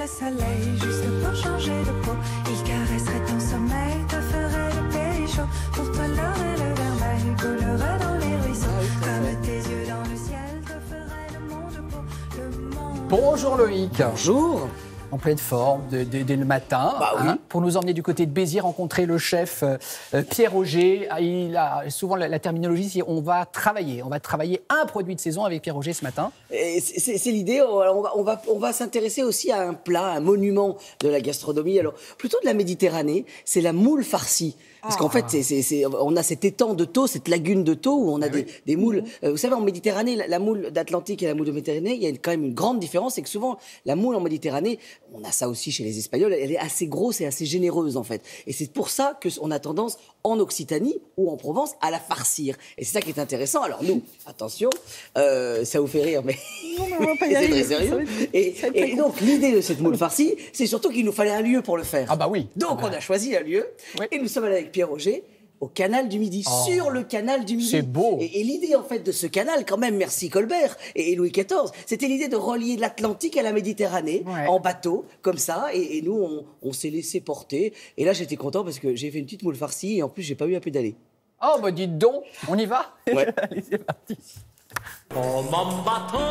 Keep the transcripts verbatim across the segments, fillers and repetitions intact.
le soleil juste pour changer de peau. Il caresserait ton sommeil, te ferait le pays chaud. Pour toi l'or et le vermeil coulerait dans les ruisseaux. Comme tes yeux dans le ciel te ferait le monde beau. Le monde... Bonjour Loïc. Bonjour. En pleine forme, dès de, de, de le matin, bah, hein, oui. pour nous emmener du côté de Béziers, rencontrer le chef euh, Pierre Auger. Il a souvent la, la terminologie, c'est on va travailler, on va travailler un produit de saison avec Pierre Auger ce matin. C'est, c'est l'idée. On va, on va, on va s'intéresser aussi à un plat, un monument de la gastronomie. Alors plutôt de la Méditerranée, c'est la moule farcie. Parce qu'en fait, c'est, c'est, c'est, on a cet étang de Thau, cette lagune de Thau où on a ah des, oui. des moules. Euh, vous savez, en Méditerranée, la, la moule d'Atlantique et la moule de Méditerranée, il y a une, quand même une grande différence, c'est que souvent, la moule en Méditerranée, on a ça aussi chez les Espagnols, elle est assez grosse et assez généreuse en fait. Et c'est pour ça qu'on a tendance, en Occitanie ou en Provence, à la farcir. Et c'est ça qui est intéressant. Alors nous, attention, euh, ça vous fait rire, mais non, mais on va pas y c'est aller. très sérieux. Et, et donc, l'idée de cette moule farcie, c'est surtout qu'il nous fallait un lieu pour le faire. Ah bah oui. Donc, ah bah. on a choisi un lieu oui. et nous sommes allés avec Pierre Auger au canal du Midi, oh, sur le canal du Midi. C'est beau. Et, et l'idée, en fait, de ce canal, quand même, merci Colbert et, et Louis quatorze, c'était l'idée de relier l'Atlantique à la Méditerranée, ouais. en bateau, comme ça, et, et nous, on, on s'est laissé porter. Et là, j'étais content parce que j'ai fait une petite moule farcie et en plus, j'ai pas eu à pédaler. Oh, bah dites donc, on y va. Ouais. Allez, c'est parti. Oh, mon bateau.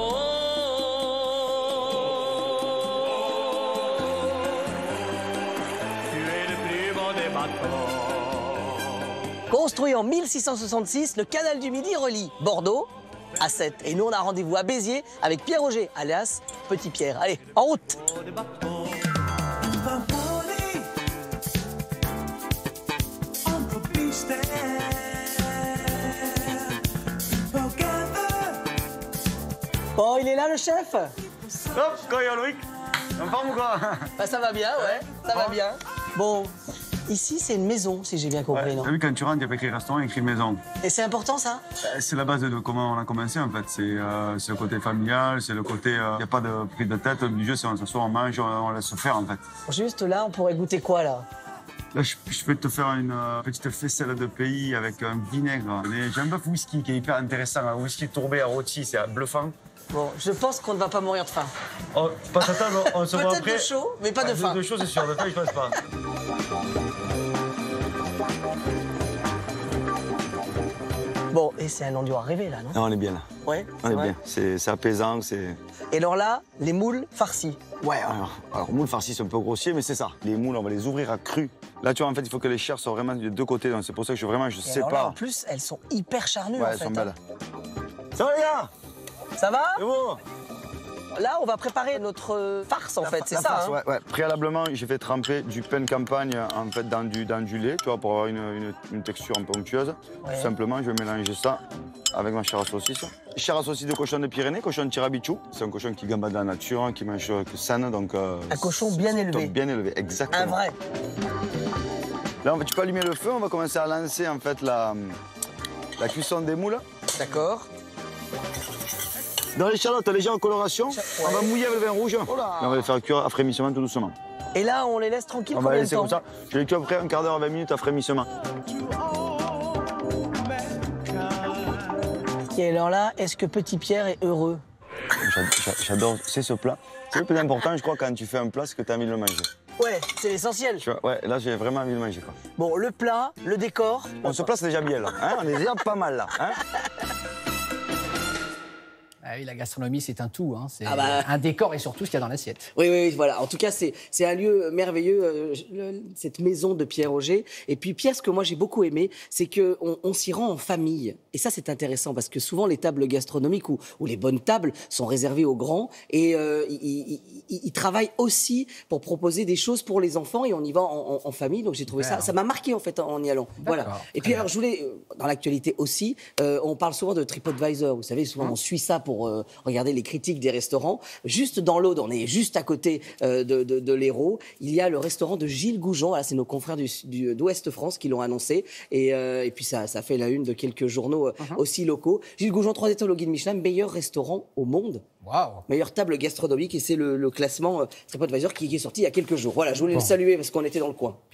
Construit en mille six cent soixante-six, le canal du Midi relie Bordeaux à Sète. Et nous, on a rendez-vous à Béziers avec Pierre Auger, alias Petit Pierre. Allez, en route! Bon, il est là, le chef? Hop, quoi, Loïc? En forme ou quoi? Bah, ça va bien, ouais, ça va bien. Bon, ici, c'est une maison, si j'ai bien compris, ouais. non? T'as vu, quand tu rentres, il n'y a pas écrit restaurant, il y a écrit maison. Et c'est important, ça? C'est la base de comment on a commencé, en fait. C'est euh, le côté familial, c'est le côté... Il euh, n'y a pas de prise de tête. Du jeu, c'est on s'assoit, on mange, on, on laisse faire, en fait. Juste là, on pourrait goûter quoi, là? Là, je, je peux te faire une euh, petite faisselle de pays avec un vinaigre. J'ai un bœuf whisky qui est hyper intéressant. Un whisky tourbé à rôti, c'est bluffant. Bon, je pense qu'on ne va pas mourir de faim. Oh, passe à table, on se voit après. Peut-être de chaud, mais pas de faim. De, de chaud, c'est sûr. De faim, je pense pas. Bon, et c'est un endroit rêvé, là, non? Non, on est bien là. Ouais, on est vrai. bien. C'est apaisant, c'est... Et alors là, les moules farcies. Ouais, alors, alors moules farcies, c'est un peu grossier, mais c'est ça. Les moules, on va les ouvrir à cru. Là, tu vois, en fait, il faut que les chairs soient vraiment des deux côtés. Donc c'est pour ça que je, vraiment, je et sépare. Alors là, en plus, elles sont hyper charnues, ouais, en elles fait. sont hein. belles. Ça va, les gars? Ça va? C'est bon. Là, on va préparer notre farce, en la fait, c'est ça farce, hein. ouais, ouais. Préalablement, j'ai fait tremper du pain de campagne en fait, dans, du, dans du lait, tu vois, pour avoir une, une, une texture un peu onctueuse. Ouais. Tout simplement, je vais mélanger ça avec ma chair à saucisse. Chair à saucisse de cochon de Pyrénées, cochon de Tirabichou. C'est un cochon qui gambade dans la nature, qui mange saine, donc... Euh, un cochon bien élevé. Bien élevé, exactement. Un vrai. Là, on va, tu peux allumer le feu, on va commencer à lancer, en fait, la, la cuisson des moules. D'accord. Dans l'échalote légère en coloration, ouais. on va mouiller avec le vin rouge. Et on va les faire cuire à frémissement tout doucement. Et là, on les laisse tranquilles on combien va laisser de temps? comme ça. Je les cuire après un quart d'heure à vingt minutes à frémissement. Et alors là, est-ce que Petit Pierre est heureux? J'adore, c'est ce plat. C'est le plus important, je crois, quand tu fais un plat, c'est que tu as envie de le manger. Ouais, c'est l'essentiel. Ouais, là, j'ai vraiment envie de manger. Quoi. Bon, le plat, le décor... On se place déjà bien, là. Hein, on est déjà pas mal, là. Hein. Ah oui, la gastronomie, c'est un tout. Hein. C'est ah bah... un décor et surtout ce qu'il y a dans l'assiette. Oui, oui, voilà. En tout cas, c'est un lieu merveilleux, euh, le, cette maison de Pierre Auger. Et puis, Pierre, ce que moi, j'ai beaucoup aimé, c'est qu'on on, s'y rend en famille. Et ça, c'est intéressant parce que souvent, les tables gastronomiques ou, ou les bonnes tables sont réservées aux grands. Et euh, ils, ils, ils travaillent aussi pour proposer des choses pour les enfants. Et on y va en, en, en famille. Donc, j'ai trouvé ouais, ça... Ça m'a marqué, en fait, en, en y allant. Voilà. Et puis, alors, je voulais... Dans l'actualité aussi, euh, on parle souvent de TripAdvisor. Vous savez, souvent, hum. on suit ça pour... Euh, regardez les critiques des restaurants. Juste dans l'Aude, on est juste à côté euh, de, de, de l'Hérault, il y a le restaurant de Gilles Goujon. Voilà, c'est nos confrères du, du, d'Ouest France qui l'ont annoncé. Et, euh, et puis ça, ça fait la une de quelques journaux euh, uh-huh. aussi locaux. Gilles Goujon, trois étoiles au guide Michelin, meilleur restaurant au monde. Wow. Meilleure table gastronomique. Et c'est le, le classement euh, TripAdvisor qui, qui est sorti il y a quelques jours. Voilà, je voulais bon. le saluer parce qu'on était dans le coin.